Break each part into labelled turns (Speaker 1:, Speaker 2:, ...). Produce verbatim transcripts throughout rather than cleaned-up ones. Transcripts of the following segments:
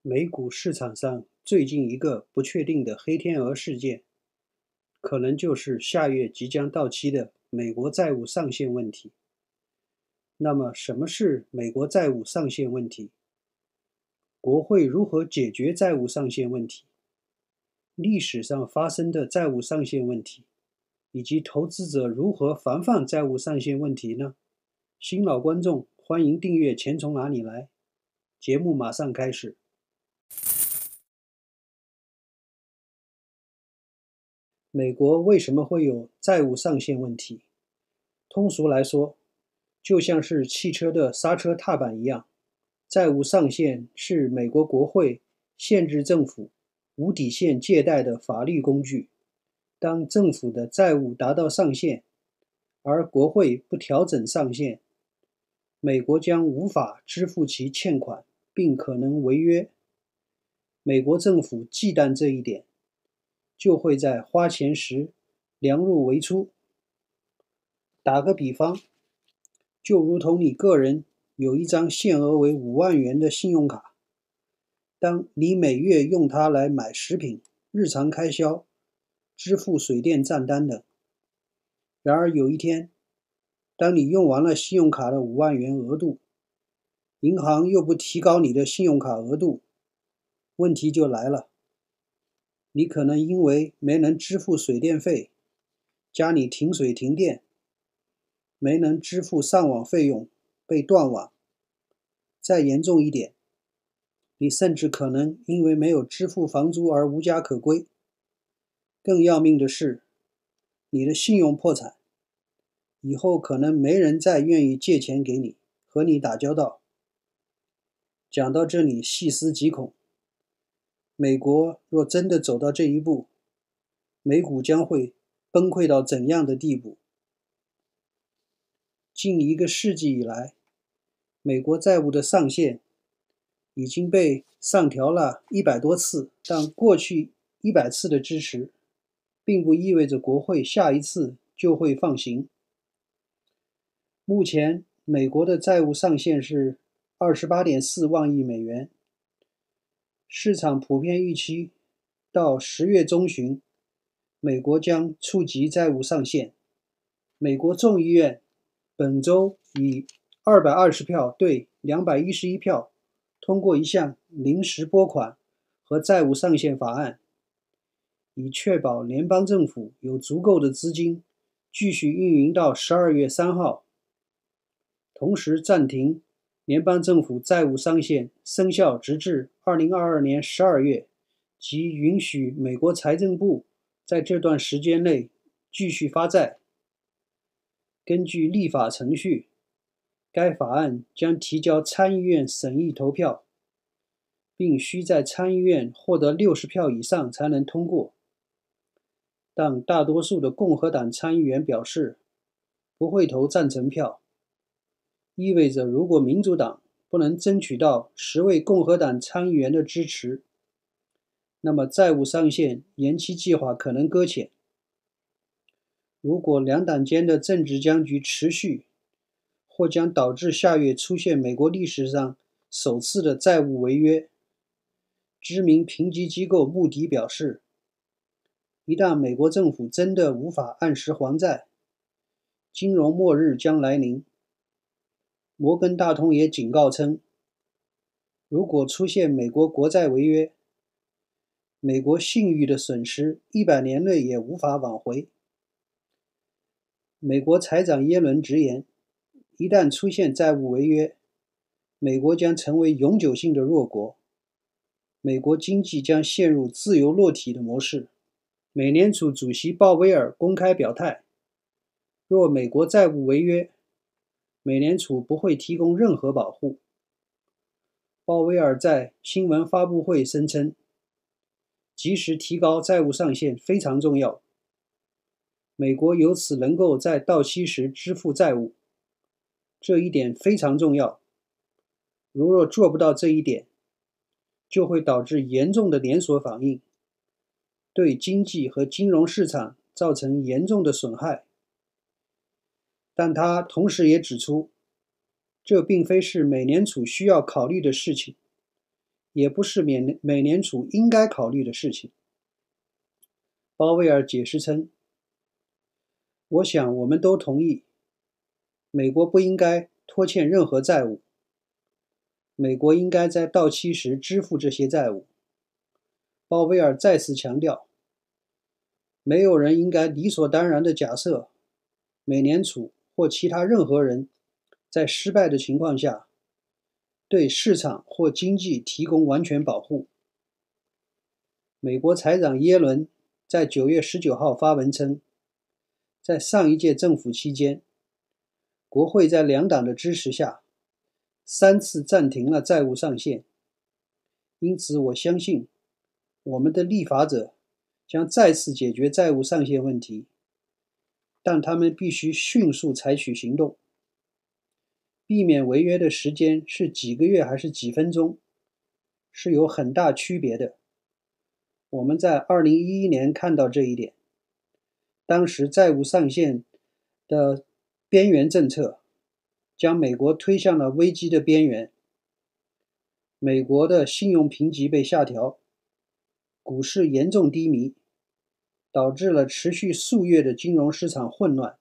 Speaker 1: 美股市场上最近一个不确定的黑天鹅事件，可能就是下月即将到期的美国债务上限问题。那么，什么是美国债务上限问题？国会如何解决债务上限问题？历史上发生的债务上限问题，以及投资者如何防范债务上限问题呢？新老观众欢迎订阅《钱从哪里来》，节目马上开始。美国为什么会有债务上限问题？通俗来说，就像是汽车的刹车踏板一样，债务上限是美国国会限制政府无底线借贷的法律工具。当政府的债务达到上限，而国会不调整上限，美国将无法支付其欠款，并可能违约。美国政府忌惮这一点，就会在花钱时量入为出。打个比方，就如同你个人有一张限额为五万元的信用卡，当你每月用它来买食品、日常开销、支付水电账单等。然而有一天，当你用完了信用卡的五万元额度，银行又不提高你的信用卡额度，问题就来了。你可能因为没能支付水电费，家里停水停电，没能支付上网费用，被断网。再严重一点，你甚至可能因为没有支付房租而无家可归。更要命的是，你的信用破产，以后可能没人再愿意借钱给你，和你打交道。讲到这里，细思极恐。美国若真的走到这一步，美股将会崩溃到怎样的地步？近一个世纪以来，美国债务的上限已经被上调了一百多次，但过去一百次的支持，并不意味着国会下一次就会放行。目前，美国的债务上限是 二十八点四万亿美元。市场普遍预期，到十月中旬，美国将触及债务上限。美国众议院本周以二百二十票对两百一十一票通过一项临时拨款和债务上限法案，以确保联邦政府有足够的资金继续运营到十二月三号，同时暂停联邦政府债务上限生效直至二零二二年十二月，即允许美国财政部在这段时间内继续发债。根据立法程序，该法案将提交参议院审议投票，并需在参议院获得六十票以上才能通过。但大多数的共和党参议员表示不会投赞成票，意味着如果民主党不能争取到十位共和党参议员的支持，那么债务上限延期计划可能搁浅。如果两党间的政治僵局持续，或将导致下月出现美国历史上首次的债务违约。知名评级机构穆迪表示，一旦美国政府真的无法按时还债，金融末日将来临。摩根大通也警告称，如果出现美国国债违约，美国信誉的损失一百年内也无法挽回。美国财长耶伦直言，一旦出现债务违约，美国将成为永久性的弱国，美国经济将陷入自由落体的模式。美联储主席鲍威尔公开表态，若美国债务违约，美联储不会提供任何保护。鲍威尔在新闻发布会声称，及时提高债务上限非常重要，美国由此能够在到期时支付债务，这一点非常重要。如若做不到这一点，就会导致严重的连锁反应，对经济和金融市场造成严重的损害。但他同时也指出，这并非是美联储需要考虑的事情， 也不是美美联储应该考虑的事情。鲍威尔解释称，我想我们都同意，美国不应该拖欠任何债务，美国应该在到期时支付这些债务。鲍威尔再次强调，没有人应该理所当然地假设美联储或其他任何人在失败的情况下对市场或经济提供完全保护。美国财长耶伦在九月十九号发文称，在上一届政府期间，国会在两党的支持下三次暂停了债务上限，因此我相信我们的立法者将再次解决债务上限问题，但他们必须迅速采取行动。避免违约的时间是几个月还是几分钟，是有很大区别的。我们在二零一一年看到这一点，当时债务上限的边缘政策将美国推向了危机的边缘，美国的信用评级被下调，股市严重低迷，导致了持续数月的金融市场混乱。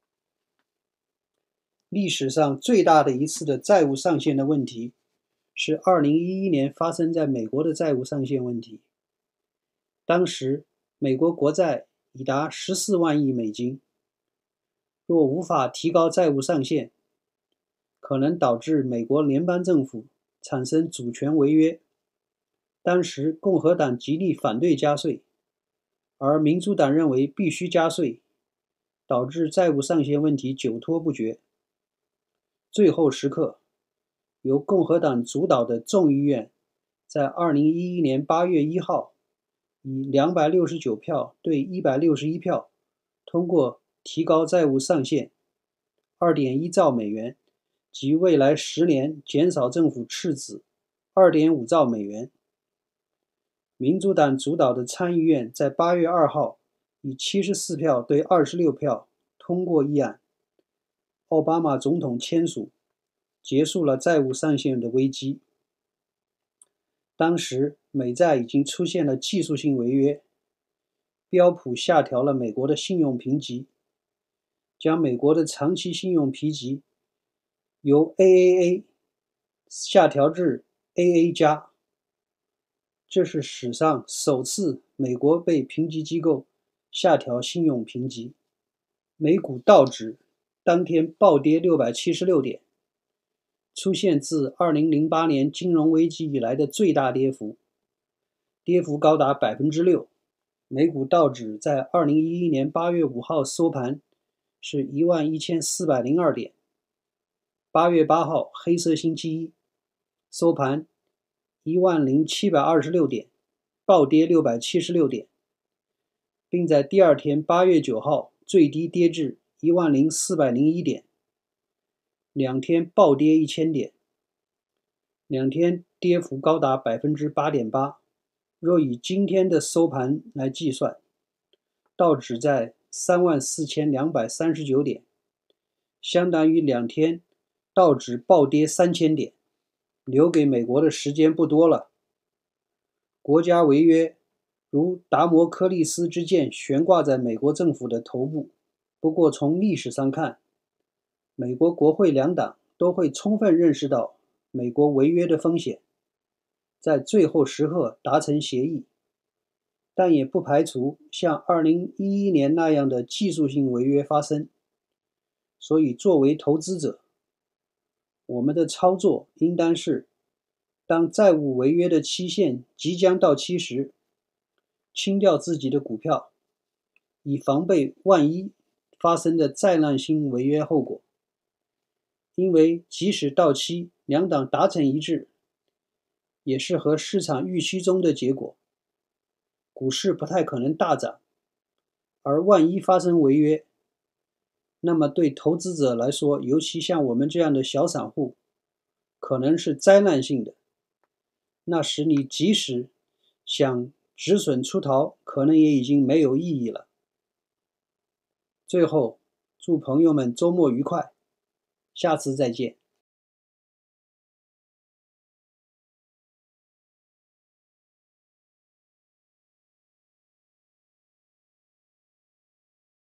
Speaker 1: 历史上最大的一次的债务上限的问题是二零一一年发生在美国的债务上限问题。当时美国国债已达十四万亿美金，若无法提高债务上限，可能导致美国联邦政府产生主权违约。当时共和党极力反对加税，而民主党认为必须加税，导致债务上限问题久拖不决。最后时刻，由共和党主导的众议院在二零一一年八月一号以两百六十九票对一百六十一票通过提高债务上限 二点一兆美元，及未来十年减少政府赤字 二点五兆美元。民主党主导的参议院在八月二号以七十四票对二十六票通过议案，奥巴马总统签署，结束了债务上限的危机。当时美债已经出现了技术性违约，标普下调了美国的信用评级，将美国的长期信用评级由 A A A 下调至 A A 加，这是史上首次美国被评级机构下调信用评级。美股道指当天暴跌六百七十六点，出现自二零零八年金融危机以来的最大跌幅，跌幅高达 百分之六。 美股道指在二零一一年八月五号收盘是一万一千四百零二点，八月八号黑色星期一收盘一万零七百二十六点，暴跌六百七十六点，并在第二天八月九号最低跌至一万零四百零一点，两天暴跌一千点，两天跌幅高达 百分之八点八。 若以今天的收盘来计算，道指在三万四千两百三十九点，相当于两天道指暴跌三千点，留给美国的时间不多了。国家违约如达摩柯利斯之剑悬挂在美国政府的头部。不过从历史上看，美国国会两党都会充分认识到美国违约的风险，在最后时刻达成协议，但也不排除像二零一一年那样的技术性违约发生。所以作为投资者，我们的操作应当是，当债务违约的期限即将到期时，清掉自己的股票，以防备万一发生的灾难性违约后果。因为即使到期两党达成一致，也是和市场预期中的结果，股市不太可能大涨，而万一发生违约，那么对投资者来说，尤其像我们这样的小散户，可能是灾难性的。那时你即使想止损出逃，可能也已经没有意义了。最后，祝朋友们周末愉快，下次再见。